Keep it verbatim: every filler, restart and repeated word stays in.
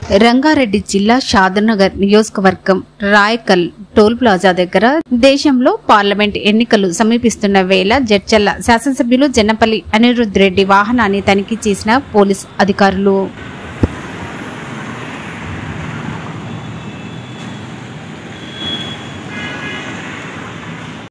రంగారెడ్డి జిల్లా షాద్నగర్ నియోజకవర్గం Raikal toll plaza దగ్గర దేశంలో పార్లమెంట్ ఎన్నికలు సమీపిస్తున్న వేళ జడ్చర్ల శాసనసభ్యులు జన్నపల్లి అనిరుద్ రెడ్డి వాహనాన్ని తనిఖీ చేసిన పోలీసు అధికారులు.